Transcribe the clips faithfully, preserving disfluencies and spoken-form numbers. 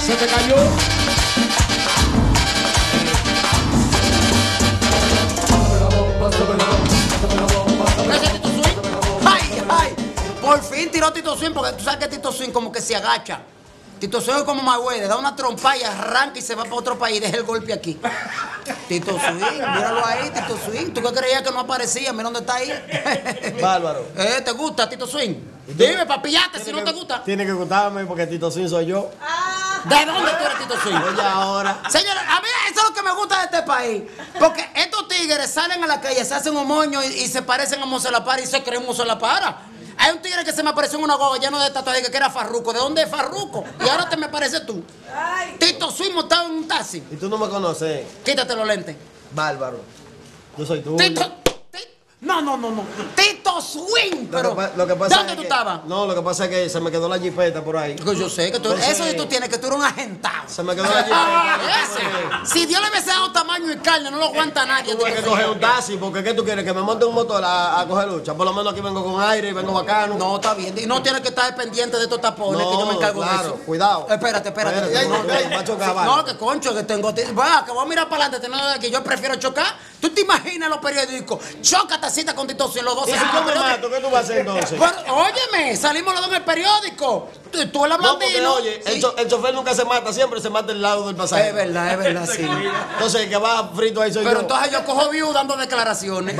Se te cayó. Ay, ay, por fin tiró Tito Swing, porque tú sabes que Tito Swing como que se agacha. Tito Swing es como Mayweather, le da una trompa y arranca y se va para otro país y deja el golpe aquí. Tito Swing, míralo ahí, Tito Swing. ¿Tú qué creías que no aparecía? Mira dónde está ahí. Bárbaro. Eh, ¿te gusta Tito Swing? Dime, papillate, si no te gusta. Tiene que gustarme porque Tito Swing soy yo. ¿De dónde tú eres Tito Swing? Oye, ahora. Señores, a mí eso es lo que me gusta de este país. Porque estos tigres salen a la calle, se hacen un moño y, y se parecen a Mose La Para y se creen Mose La Para. Hay un tigre que se me apareció en una guagua lleno de tatuajes que era Farruco. ¿De dónde es Farruco? Y ahora te me pareces tú. Ay. Tito Swing montado en un taxi. Y tú no me conoces. Quítate los lentes. Bárbaro. Yo soy tú. Tito, Tito- no, no, no, no. Tito Swing. Pero, lo, que, pa- lo que pasa ¿dónde es tú que- estabas? No, lo que pasa es que se me quedó la jipeta por ahí. Pues yo sé que tú, Entonces- eso sí tú tienes, que tú eres un agentado. Se me quedó la jipeta. Ese. Si Dios le hubiese dado tamaño y carne, no lo aguanta nadie. Tuve que Tito coger Swing. un taxi, porque ¿qué tú quieres? Que me monte un motor a, a coger lucha. Por lo menos aquí vengo con aire y vengo bacano. No, está bien. Y no tienes que estar pendiente de estos tapones, No, que yo me encargo claro, de eso. cuidado. Espérate, espérate. Espérate, no, no, no, va a chocar, vale. no, que concho, que tengo. Va, que voy a mirar para adelante, no, que yo prefiero chocar. ¿Tú te imaginas los periódicos? Choca tacita con Tito Swing, los dos. Y si yo me mato, ¿qué tú vas a hacer entonces? Pero, óyeme, salimos los dos en el periódico. Tú, tú eres No, porque blandino. oye, el, Sí. cho- el chofer nunca se mata, siempre se mata el lado del pasajero. Es verdad, es verdad, sí. Entonces el que va frito ahí soy Pero yo. entonces yo cojo view dando declaraciones.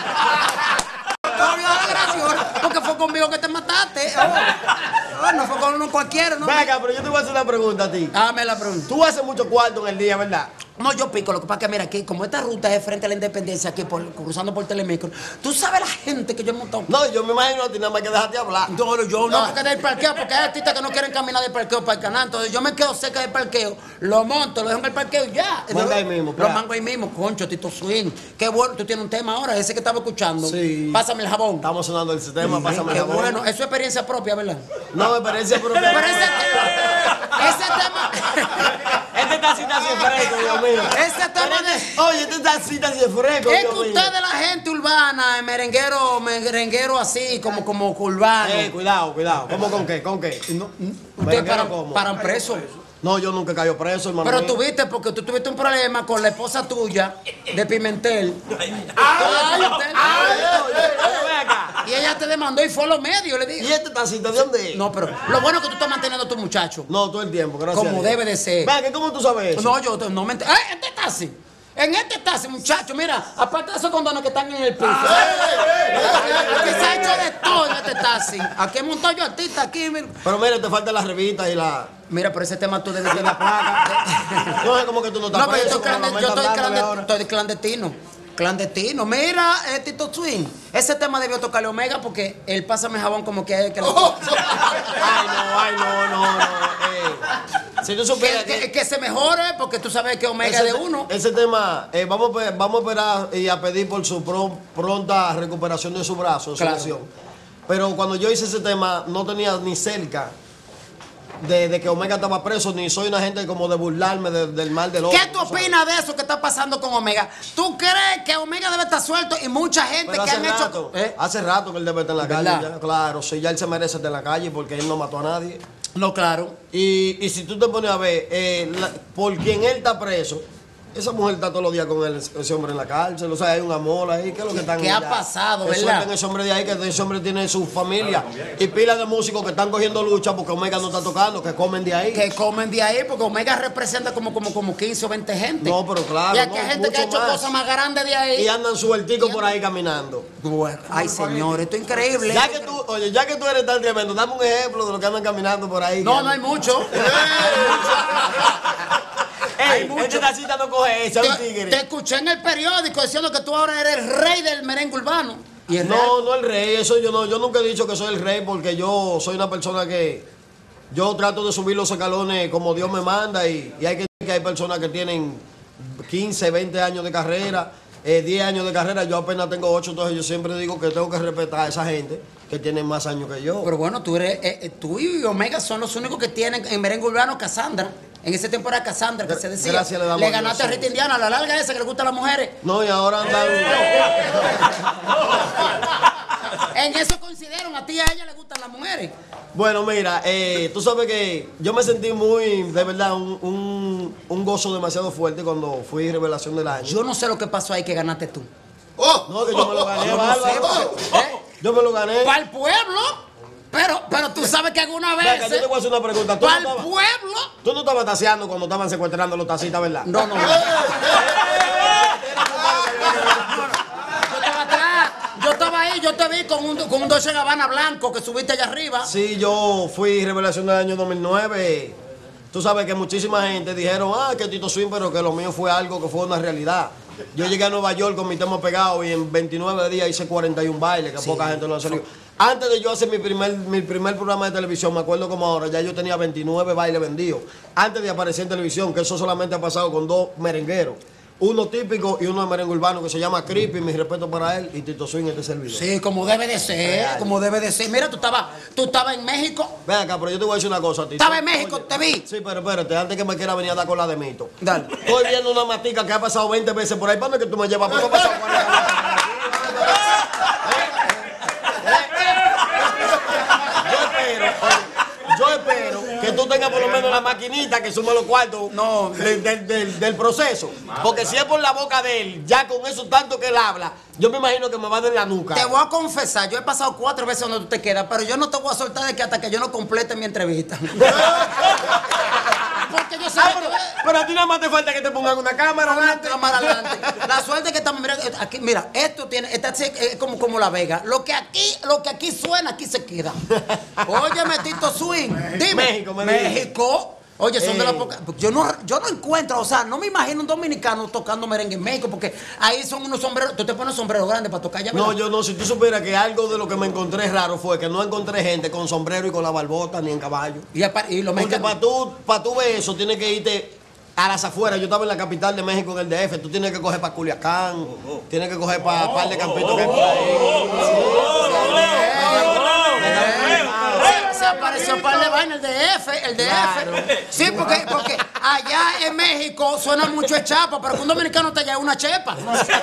Cojo view dando declaraciones, porque fue conmigo que te mataste. Oh, oh, no fue con uno cualquiera, ¿no? Venga, pero yo te voy a hacer una pregunta a ti. Dame la pregunta. Tú haces mucho cuarto en el día, ¿verdad? No, yo pico, lo que pasa es que mira aquí, como esta ruta es frente a la Independencia, aquí por, cruzando por Telemicro, tú sabes la gente que yo he montado. No, yo me imagino a ti nada más que dejarte hablar. No, no, yo no, Ah. porque del parqueo, porque hay artistas que no quieren caminar del parqueo para el canal, entonces yo me quedo cerca del parqueo, lo monto, lo dejo en el parqueo y ya. Manda ahí mismo, Lo claro. mango ahí mismo, concho, Tito Swing. Qué bueno, tú tienes un tema ahora, ese que estaba escuchando. Sí. Pásame el jabón. Estamos sonando el sistema, pásame Qué la voz. bueno, eso es experiencia propia, ¿verdad? No, me parece propia. Pero ese, ese tema, Este tacita así fresco, Dios mío. ese tema de... Oye, este tacita así fresco, Es Dios que mío. ustedes, la gente urbana, el merenguero, merenguero así, como, como urbano. Eh, cuidado, cuidado. ¿Cómo con qué? ¿Con qué? No, ustedes Merenguero, paran, ¿cómo? paran preso. No, yo nunca cayó preso, hermano. Pero mío. tuviste, porque tú tuviste un problema con la esposa tuya de Pimentel. Ay, Ay, usted- ay, oye, oye, ven acá. Y ella te demandó y fue a los medios, le ¿Y dije. este tacita de dónde es? No, pero lo bueno es que tú estás manteniendo a tu muchacho. No, todo el tiempo, gracias. Como a Dios. debe de ser. Ven, ¿que ¿cómo tú sabes eso? No, yo no me ent- ¡Eh, este taxi! En este taxi, muchacho, mira, aparte de esos condones que están en el piso. Aquí se ha hecho de todo en este taxi. Aquí he montado yo artista, aquí, mira. Pero mira, te faltan las revistas y la... Mira, pero ese tema tú debes y la placa. No es como que tú no estás No, pero yo preso, estoy, como clandestino, la yo estoy, aumentan dándole clandestino, ahora. estoy clandestino. Clandestino. Mira, eh, Tito Swing. Ese tema debió tocarle Omega porque él pásame jabón como que es el que le Ay, no, ay, no, no, no. eh. Si tú supieras que, que... que, que se mejore porque tú sabes que Omega ese, es de uno. ese tema, eh, vamos, a pe- vamos a esperar y a pedir por su pro- pronta recuperación de su brazo, de su Claro. lesión. Pero cuando yo hice ese tema, no tenía ni cerca de, de que Omega estaba preso, ni soy una gente como de burlarme de- del mal del otro. ¿Qué tú opinas de eso que está pasando con Omega? ¿Tú crees que Omega debe estar suelto y mucha gente Pero que hace han rato, hecho... ¿Eh? hace rato que él debe estar en la calle, ¿Verdad? ya, claro, sí, ya él se merece estar en la calle porque él no mató a nadie. No, claro. Y, y si tú te pones a ver, eh, la- por quien él está preso, esa mujer está todos los días con él, ese hombre en la cárcel, o sea, hay un amor ahí, ¿qué es lo que están ¿Qué ha ya? pasado, Que verdad? suelten ese hombre de ahí, que ese hombre tiene su familia y pila de músicos que están cogiendo lucha porque Omega no está tocando, que comen de ahí. Que comen de ahí porque Omega representa como, como, como quince o veinte gente. No, pero claro, Y aquí no, hay gente que ha mucho hecho más. cosas más grandes de ahí. Y andan suelticos por ahí caminando. Bueno, ay, señor, esto es increíble. Ya que tú, oye, ya que tú eres tan tremendo, dame un ejemplo de lo que andan caminando por ahí. No, que no hay andan- mucho. Ey, hay mucho. este tacita no coge esa, un Te, tigre. te escuché en el periódico diciendo que tú ahora eres el rey del merengue urbano. Y es real. No, no el rey, eso yo no, yo nunca he dicho que soy el rey porque yo soy una persona que yo trato de subir los escalones como Dios me manda y, y hay que que hay personas que tienen quince, veinte años de carrera, eh, diez años de carrera, yo apenas tengo ocho, entonces yo siempre digo que tengo que respetar a esa gente que tiene más años que yo. Pero bueno, tú eres, eh, eh, tú y Omega son los únicos que tienen en merengue urbano Cassandra. En ese tiempo era Cassandra, que Gra- se decía. gracias le damos a ganaste a Dios, Rita Indiana, a la larga esa que le gusta a las mujeres. No, y ahora andan... En eso coincidieron, a ti y a ella le gustan las mujeres. Bueno, mira, eh, tú sabes que yo me sentí muy, de verdad, un, un, un gozo demasiado fuerte cuando fui revelación del año. Yo no sé lo que pasó ahí que ganaste tú. Oh, no, que yo me lo gané, Yo no Bárbaro. sé, porque, ¿eh? Yo me lo gané. Para el pueblo. Pero, pero tú sabes que alguna vez. Venga, yo te voy a hacer una pregunta. ¿Tú, Para no el estabas, pueblo. tú no estabas taseando cuando estaban secuestrando los tacitas, ¿verdad? No, no, no. Yo estaba atrás. Yo estaba ahí, yo te vi con un, con un Dolce Gabbana blanco que subiste allá arriba. Sí, yo fui revelación del año dos mil nueve. Tú sabes que muchísima gente dijeron, ah, que Tito Swing, pero que lo mío fue algo que fue una realidad. Yo llegué a Nueva York con mi tema pegado y en veintinueve días hice cuarenta y un bailes, que sí, poca gente lo ha salido. Antes de yo hacer mi primer, mi primer programa de televisión, me acuerdo como ahora, ya yo tenía veintinueve bailes vendidos. Antes de aparecer en televisión, que eso solamente ha pasado con dos merengueros. Uno típico y uno de merengue urbano que se llama Creepy, mi respeto para él, y Tito Swing este servidor. Sí, como debe de ser, real, como debe de ser. Mira, tú estabas tú estabas en México. Ven acá, pero yo te voy a decir una cosa, Tito. Estaba en México, oye, te vi. Sí, pero espérate, antes que me quiera venir a dar con la de mito. Dale. Estoy viendo una matica que ha pasado veinte veces por ahí. ¿Para dónde que tú me llevas? ¿Por qué ha pasado cuarenta veces por aquí? Yo espero que tú tengas por lo menos la maquinita que sume los cuartos no, del, del, del, del proceso. Porque si es por la boca de él, ya con eso tanto que él habla, yo me imagino que me va a dar la nuca. Te voy a confesar, yo he pasado cuatro veces donde tú te quedas, pero yo no te voy a soltar de que hasta que yo no complete mi entrevista. Porque yo sé ah, que pero, pero a ti nada más te falta que te pongan una cámara adelante. Una cámara adelante. La suerte es que estamos, mira, aquí, mira, esto tiene, esta es como, como La Vega. Lo que aquí, lo que aquí suena, aquí se queda. Óyeme, Tito Swing. Dime. México, me México. Oye, son eh. de las pocas. Yo no, yo no encuentro, o sea, no me imagino un dominicano tocando merengue en México, porque ahí son unos sombreros. Tú te pones sombrero grande para tocar ya. No, yo no. Si tú supieras que algo de lo que me encontré raro fue que no encontré gente con sombrero y con la barbota ni en caballo. Y, y lo Porque para tú, para tú ver eso, tienes que irte a las afueras. Yo estaba en la capital de México, en el D F. Tú tienes que coger para Culiacán, oh, oh. tienes que coger para un par de campitos que hay por ahí. Se apareció un par de vainas, el D F, el D F. Claro. Sí, porque, porque allá en México suena mucho el chapa, pero que un dominicano te lleve una chepa.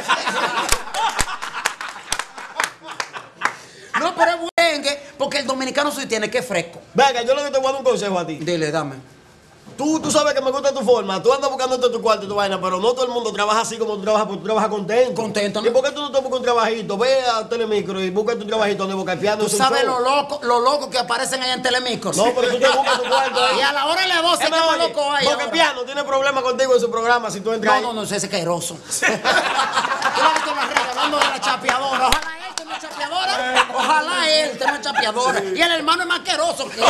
No, pero es bueno, porque el dominicano sí tiene que fresco. Venga, yo lo que te voy a dar un consejo a ti. Dile, dame. Tú, tú sabes que me gusta tu forma, tú andas buscándote tu cuarto y tu vaina, pero no todo el mundo trabaja así como tú trabajas, porque tú trabajas contento. Contento, ¿no? ¿Y por qué tú no te buscas un trabajito? Ve a Telemicro y busca tu trabajito donde busca el piano. ¿Tú sabes lo loco, lo loco que aparecen allá en Telemicro? No, pero tú te buscas tu cuarto ahí. Y a la hora de las doce es más loco ahí. Porque el piano tiene problemas contigo en su programa si tú entras No, ahí. no, no, ese es queroso. Tú has visto las redes hablando de la chapeadora. Ojalá él tenga una chapeadora. Ojalá él tenga una chapeadora. Y el hermano es más queroso que él.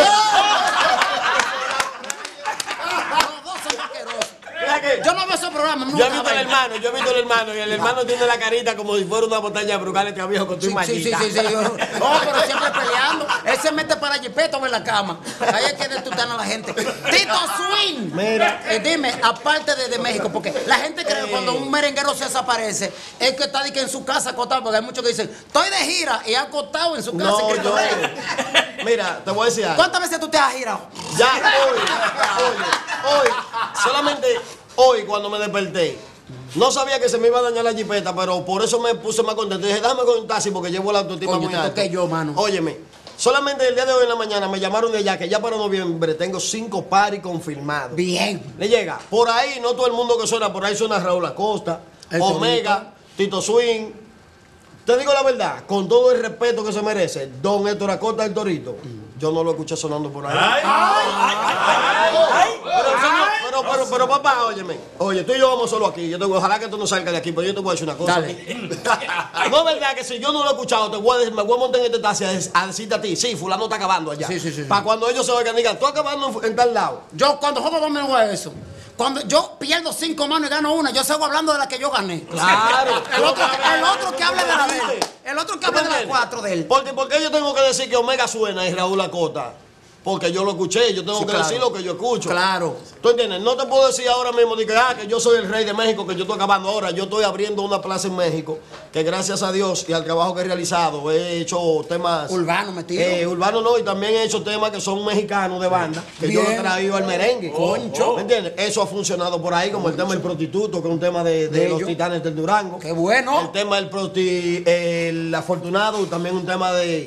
Yo no veo ese programa. Yo he visto al hermano, yo he visto al hermano y el hermano tiene la carita como si fuera una botella de Brugal este viejo con tu sí, maldita. Sí, sí, sí, sí. Oh, pero siempre peleando. Él se mete para Jipeto en la cama. Ahí es que detutana a la gente. Tito Swing. Mira. Eh, dime, aparte de, de México, porque la gente cree que cuando un merenguero se desaparece, es que está que en su casa acostado, porque hay muchos que dicen, estoy de gira y acostado en su casa. No, en yo. Mira, te voy a decir algo. ¿Cuántas veces tú te has girado? Ya, hoy, hoy, hoy, solamente hoy cuando me desperté, no sabía que se me iba a dañar la jipeta, pero por eso me puse más contento. Dije, déjame con un taxi porque llevo la autoestima Coño, muy te alta. toqué yo, mano. Óyeme, solamente el día de hoy en la mañana me llamaron de allá que ya para noviembre tengo cinco paris confirmados. Bien. Le llega. Por ahí, no todo el mundo que suena, por ahí suena Raúl Acosta, el Omega, Tito Swing. Te digo la verdad, con todo el respeto que se merece, Don Héctor Acosta el Torito, mm. yo no lo escuché sonando por ahí. Ay, ay, ay, ay, pero, señor, pero, pero, pero, papá, óyeme, oye, tú y yo vamos solo aquí, yo te voy, ojalá que tú no salgas de aquí, pero yo te voy a decir una cosa. No es verdad que si yo no lo he escuchado, te voy a, me voy a montar en este taxi a, a decirte a ti, sí, fulano está acabando allá. Sí, sí, sí. Para cuando ellos se oigan, digan, tú acabando en, en tal lado. Yo cuando juego dos me voy a eso. Cuando yo pierdo cinco manos y gano una, yo sigo hablando de la que yo gané. Claro. El otro, el otro que hable de la de él. El otro que hable de las cuatro de él. Porque, porque yo tengo que decir que Omega suena y Raúl Acosta. Porque yo lo escuché, yo tengo sí, que claro. decir lo que yo escucho. Claro. ¿Tú entiendes? No te puedo decir ahora mismo de que, ah, que yo soy el rey de México, que yo estoy acabando ahora. Yo estoy abriendo una plaza en México, que gracias a Dios y al trabajo que he realizado, he hecho temas... Urbano metido. Eh, urbano no, y también he hecho temas que son mexicanos de banda, que Bien. yo lo he traído al merengue. Concho. ¿Me entiendes? Eso ha funcionado por ahí, como Concho. el tema del prostituto, que es un tema de, de, de los titanes del Durango. ¡Qué bueno! El tema del proti, el afortunado, también un tema de...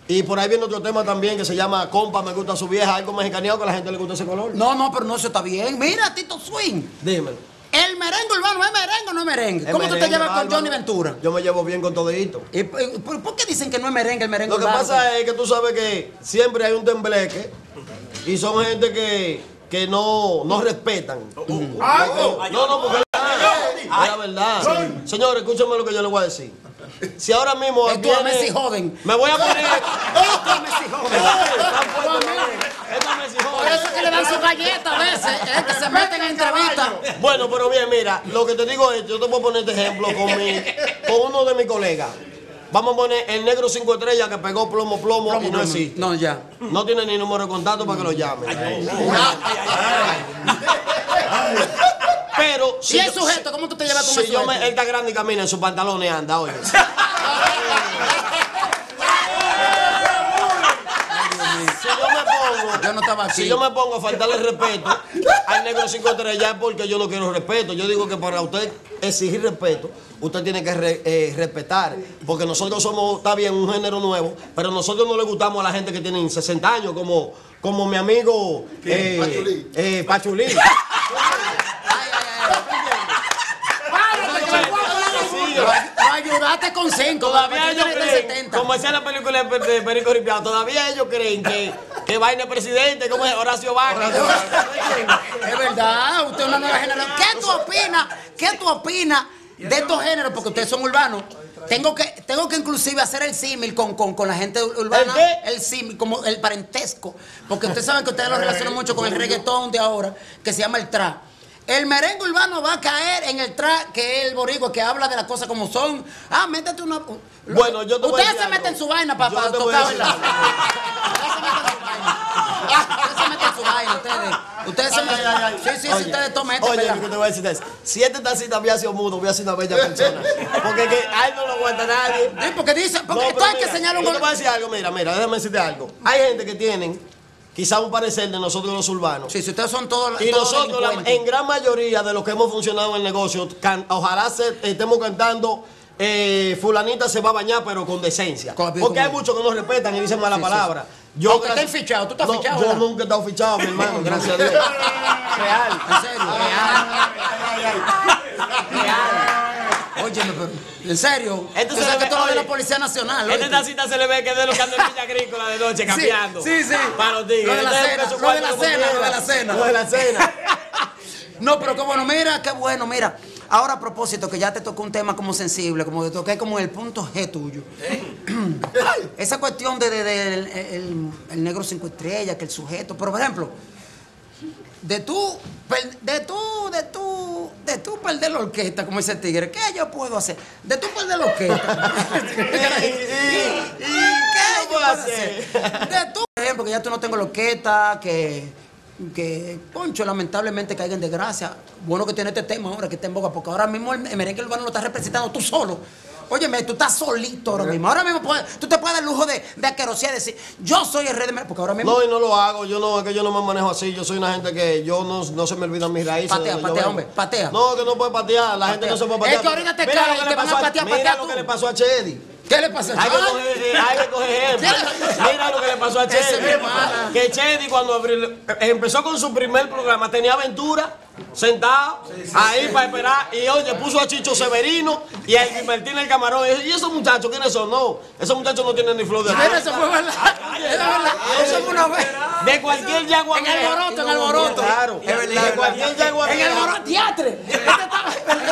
Y por ahí viene otro tema también que se llama Compa, me gusta su vieja, algo mexicaneado que a la gente le gusta ese color. No, no, pero no, eso está bien. Mira, Tito Swing. Dímelo. El merengue urbano, ¿es merengue o no es merengue? Es ¿Cómo tú te merengue, llevas con bárbaro. Johnny Ventura? Yo me llevo bien con todito. ¿Y, y, por, por qué dicen que no es merengue el merengue Lo que urbano? pasa es que tú sabes que siempre hay un tembleque y son gente que, que no, no respetan. Uh-huh. Porque- no, no, porque es la verdad. Señores, escúchenme lo que yo les voy a decir. Si ahora mismo Es tu viene- Messi joven. me voy a poner. Es tu Messi joven. Están fuertes, esto es Messi joven. Por eso es que le dan su galleta a veces, es que se meten en entrevistas. Bueno, pero bien, mira, lo que te digo es, yo te voy a poner este ejemplo con, mi, con uno de mis colegas. Vamos a poner el negro cinco estrellas que pegó plomo, plomo, y no existe. No, ya. No tiene ni número de contacto para que lo llamen. Pero Si es yo- sujeto, ¿cómo tú te llevas con si el yo me, sujeto? él está grande y camina en sus pantalones anda, oye. Si yo me pongo, Yo no estaba aquí. si yo me pongo a faltarle respeto al negro cinco estrellas es porque yo no quiero respeto. Yo digo que para usted exigir respeto, usted tiene que re- eh, respetar. Porque nosotros somos, está bien, un género nuevo, pero nosotros no le gustamos a la gente que tiene sesenta años, como, como mi amigo eh, Pachulí. eh, Pachulí. Lo ayudaste con cinco. Todavía ellos de creen, setenta. como decía la película de de Perico Ripiado, todavía ellos creen que, que vaina es presidente, como es Horacio Vargas. Es verdad, usted es una nueva generación. ¿Qué tú opinas? ¿Qué tú opinas de estos géneros? Porque ustedes son urbanos. Tengo que, tengo que inclusive hacer el símil con, con, con la gente urbana. ¿El qué? El símil, como el parentesco. Porque ustedes saben que ustedes lo relacionan mucho con el reggaetón de ahora, que se llama el trap. El merengue urbano va a caer en el trap, que es el boricua, que habla de las cosas como son. Ah, métete una... Bueno, yo te voy a Ustedes decir se algo. meten su vaina para Yo te voy a tocar, decir ¿verdad? algo. Ustedes se meten su vaina. Ustedes se meten su vaina, ustedes. Ustedes se Ay, meten... ay, ay, ay. Sí, sí, sí, Oye, ustedes tomen este Oye, pedazo. lo que te voy a decir es, si este taxista había sido mudo, hubiera sido una bella persona. Porque que a él no lo aguanta nadie. Sí, porque dice, porque No, esto pero hay que mira, señalar un yo te voy a gol. decir algo, mira, mira, déjame decirte algo. Hay gente que tienen quizá un parecer de nosotros los urbanos. Sí, si ustedes son todos Y todos nosotros, la- delincuentes. en gran mayoría de los que hemos funcionado en el negocio, can- ojalá se- estemos cantando eh, fulanita se va a bañar, pero con decencia. Con- Porque hay con- muchos que no respetan y dicen mala Sí, sí, palabra. sí. Aunque casi- estén fichados, ¿tú estás No, fichado, Yo verdad? nunca he estado fichado, mi hermano, gracias a Dios. Real. En serio, real. Real. Óyeme, pero, en serio. Esto Tú se sabes le que ve- tú lo de oye, la Policía Nacional. Este ¿oíste? tacita se le ve que es de los que andan en Villa Agrícola de noche cambiando. Sí, sí. Para los tigres. Lo de la Entonces, cena, esos lo de la cuartos cena, como lo de la quiera. cena. Lo de la cena. No, pero qué bueno, mira, qué bueno, mira. Ahora a propósito, que ya te tocó un tema como sensible, como te toqué como el punto G tuyo. Esa cuestión de, de- de el, el- el negro cinco estrellas, que el sujeto, pero por ejemplo, de tú, per- de tú, de tú, de tú perder la orquesta, como dice el tigre, ¿qué yo puedo hacer? De tú perder la orquesta. ¿Y ¿Qué qué yo puedo puedo hacer? hacer? De tú, por ejemplo, que ya tú no tengo la orquesta, que, que, poncho, lamentablemente caiga en desgracia. Bueno que tiene este tema ahora, que está en boga, porque ahora mismo el, el merengue urbano lo estás representando tú solo. Óyeme, tú estás solito ahora mismo. Ahora mismo puedes- tú te puedes dar el lujo de, de asquerosidad y decir, yo soy el rey de merengue, porque ahora mismo... No, y no lo hago, yo no, es que yo no me manejo así, yo soy una gente que yo no, no se me olvidan mis raíces. de Patea, donde yo patea, vengo. hombre, patea. No, que no puede patear, la gente Patea. no se puede Es patear. que ahorita te Mira caen lo que y le te van pasó a patear, Mira patea lo tú. que le pasó a Chedi. ¿Qué le pasa? Hay que Ay, coger, hay que coger ejemplo. Mira lo que le pasó a Ese es mi Chedi. hermana. Que Chedi cuando abrió- empezó con su primer programa tenía aventura sentado ahí para esperar y oye puso a Chicho Severino y a Elvis Martínez el camarón y esos muchachos ¿quiénes son? No, esos muchachos no tienen ni flor de Mira, eso fue verdad. Eso fue verdad. Eso fue una vez. de cualquier yagua En el alboroto, en el alboroto. claro, Es verdad. de cualquier yagua En el alboroto, teatre. Este estaba-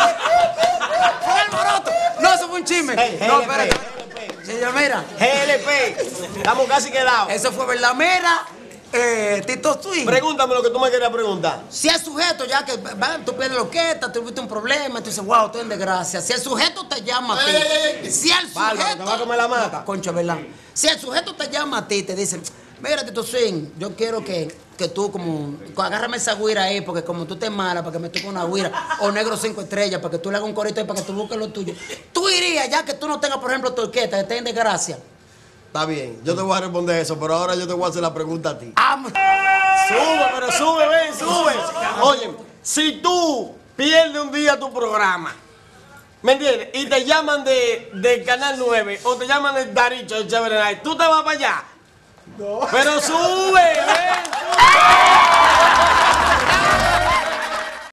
Fue el alboroto. No, eso fue un chisme. Hey, No, G L P, espérate. Señor, mira. G L P, estamos casi quedados. Eso fue verdad. Mira, eh, Tito Swing. Pregúntame lo que tú me querías preguntar. Si el sujeto, ya que va, tú pierdes la orquesta, tuviste un problema, tú dices, wow, estoy en desgracia. Si el sujeto te llama a ti, Ey, ey, ey. si el Bárbaro, sujeto. te va a comer la mata. Concha, ¿verdad? Si el sujeto te llama a ti y te dice, mira, Tito Swing, yo quiero que, que tú, como, agárrame esa guira ahí, porque como tú te malas, para que me toque una guira, o negro cinco estrellas, para que tú le hagas un corito ahí, para que tú busques lo tuyo. Tú irías, ya que tú no tengas, por ejemplo, tu orquesta, que estés en desgracia. Está bien, yo te voy a responder eso, pero ahora yo te voy a hacer la pregunta a ti. Ah, Sube, pero sube, ven, sube. Oye, si tú pierdes un día tu programa ¿Me entiendes? Y te llaman de, de Canal nueve o te llaman de Daricho de Chévere Night. ¿Tú te vas para allá? No. Pero sube, ven.